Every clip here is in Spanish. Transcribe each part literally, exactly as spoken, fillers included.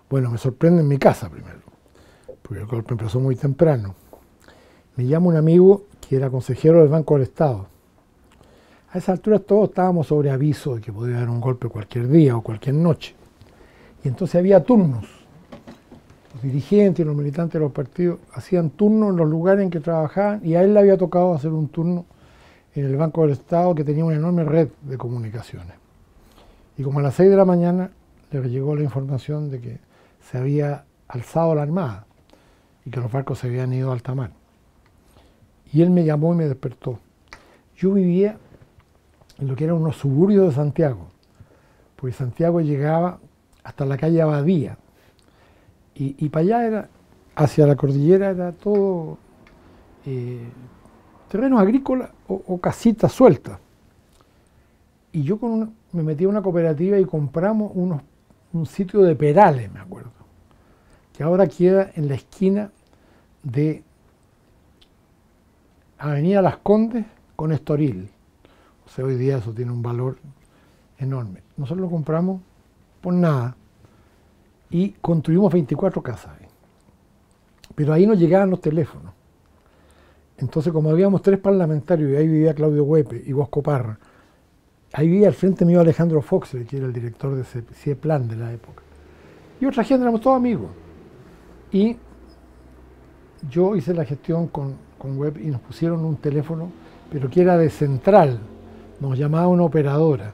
Bueno, me sorprende en mi casa primero, porque el golpe empezó muy temprano. Me llama un amigo que era consejero del Banco del Estado. A esa altura todos estábamos sobre aviso de que podía haber un golpe cualquier día o cualquier noche. Y entonces había turnos. Los dirigentes y los militantes de los partidos hacían turnos en los lugares en que trabajaban y a él le había tocado hacer un turno en el Banco del Estado, que tenía una enorme red de comunicaciones. Y como a las seis de la mañana le llegó la información de que se había alzado la armada y que los barcos se habían ido a alta mar. Y él me llamó y me despertó. Yo vivía en lo que eran unos suburbios de Santiago, porque Santiago llegaba hasta la calle Abadía, y, y para allá era, hacia la cordillera, era todo eh, terrenos agrícolas o, o casitas sueltas. Y yo con una, me metí a una cooperativa y compramos unos, un sitio de Perales, me acuerdo, que ahora queda en la esquina de Avenida Las Condes con Estoril. O sea, hoy día eso tiene un valor enorme. Nosotros lo compramos por nada y construimos veinticuatro casas ahí. Pero ahí no llegaban los teléfonos. Entonces, como habíamos tres parlamentarios, y ahí vivía Claudio Huepe y Bosco Parra, ahí vivía al frente mío Alejandro Fox, que era el director de CIEPLAN de la época. Y otra gente, éramos todos amigos. Y yo hice la gestión con, con Web y nos pusieron un teléfono, pero que era de central. Nos llamaba una operadora.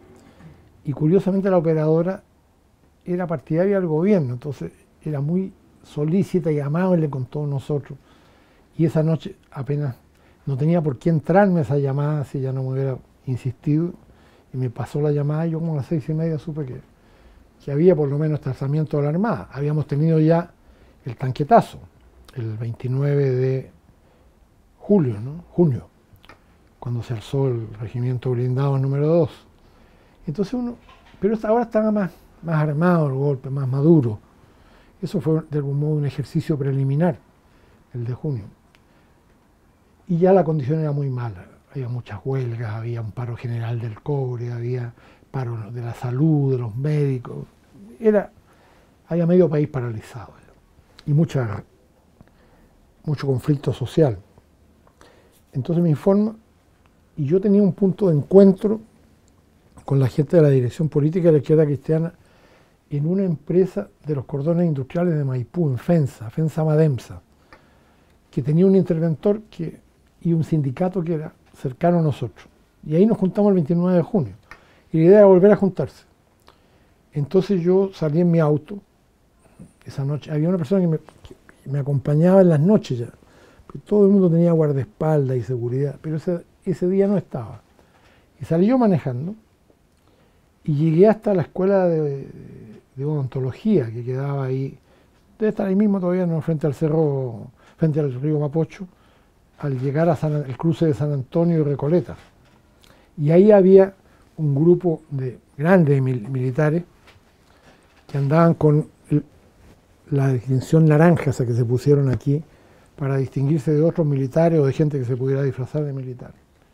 Y curiosamente la operadora era partidaria del gobierno, entonces era muy solícita y amable con todos nosotros. Y esa noche apenas no tenía por qué entrarme esa llamada si ya no me hubiera insistido. Y me pasó la llamada y yo como a las seis y media supe que, que había por lo menos trazamiento de la Armada. Habíamos tenido ya el tanquetazo, el veintinueve de julio, ¿no? junio, cuando se alzó el regimiento blindado número dos. Entonces uno, pero ahora estaba más, más armado el golpe, más maduro. Eso fue de algún modo un ejercicio preliminar, el de junio. Y ya la condición era muy mala. Había muchas huelgas, había un paro general del cobre, había paro de la salud, de los médicos. Era, había medio país paralizado y mucha, mucho conflicto social. Entonces me informa y yo tenía un punto de encuentro con la gente de la dirección política de la izquierda cristiana en una empresa de los cordones industriales de Maipú, en FENSA, FENSA Mademsa, que tenía un interventor que, y un sindicato que era cercano a nosotros. Y ahí nos juntamos el veintinueve de junio. Y la idea era volver a juntarse. Entonces yo salí en mi auto esa noche. Había una persona que me, que me acompañaba en las noches ya. Porque todo el mundo tenía guardaespaldas y seguridad, pero ese, ese día no estaba. Y salí yo manejando y llegué hasta la escuela de, de odontología que quedaba ahí. Debe estar ahí mismo todavía, ¿no? Frente al cerro, frente al río Mapocho, al llegar al cruce de San Antonio y Recoleta. Y ahí había un grupo de grandes mil, militares que andaban con el, la distinción naranja esa que se pusieron aquí para distinguirse de otros militares o de gente que se pudiera disfrazar de militar.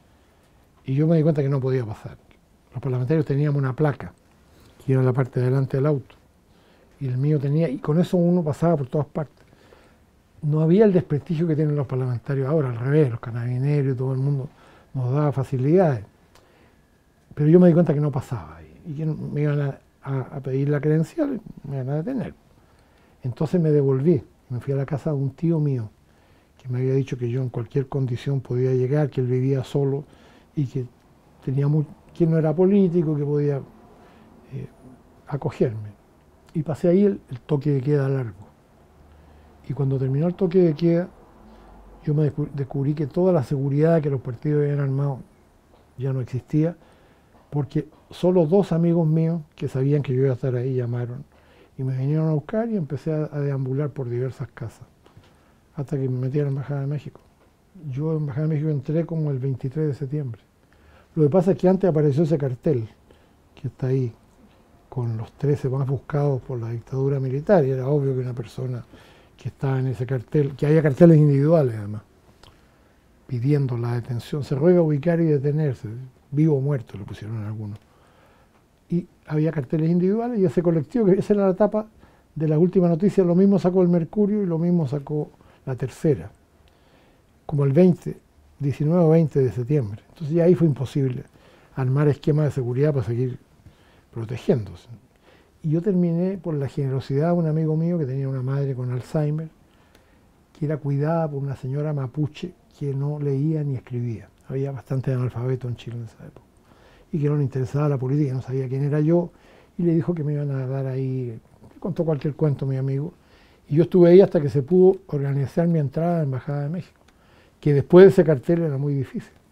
Y yo me di cuenta que no podía pasar. Los parlamentarios teníamos una placa que iba en la parte de delante del auto y el mío tenía, y con eso uno pasaba por todas partes. No había el desprestigio que tienen los parlamentarios ahora, al revés, los carabineros y todo el mundo nos daba facilidades. Pero yo me di cuenta que no pasaba y que me iban a, a, a pedir la credencial y me iban a detener. Entonces me devolví, me fui a la casa de un tío mío que me había dicho que yo en cualquier condición podía llegar, que él vivía solo y que tenía muy, que no era político, que podía eh, acogerme. Y pasé ahí el, el toque de queda largo. Y cuando terminó el toque de queda, yo me descubrí que toda la seguridad que los partidos habían armado ya no existía, porque solo dos amigos míos que sabían que yo iba a estar ahí llamaron y me vinieron a buscar y empecé a, a deambular por diversas casas, hasta que me metí a la Embajada de México. Yo en la Embajada de México entré como el veintitrés de septiembre. Lo que pasa es que antes apareció ese cartel, que está ahí, con los trece más buscados por la dictadura militar, y era obvio que una persona que estaba en ese cartel, que había carteles individuales además, pidiendo la detención, se ruega ubicar y detenerse, vivo o muerto, le pusieron algunos. Y había carteles individuales y ese colectivo, que esa era la etapa de las últimas noticias, lo mismo sacó el Mercurio y lo mismo sacó la Tercera, como el veinte, diecinueve o veinte de septiembre. Entonces ya ahí fue imposible armar esquemas de seguridad para seguir protegiéndose. Y yo terminé por la generosidad de un amigo mío que tenía una madre con Alzheimer, que era cuidada por una señora mapuche que no leía ni escribía. Había bastante analfabeto en Chile en esa época. Y que no le interesaba la política, no sabía quién era yo, y le dijo que me iban a dar ahí, me contó cualquier cuento mi amigo, y yo estuve ahí hasta que se pudo organizar mi entrada a la Embajada de México, que después de ese cartel era muy difícil.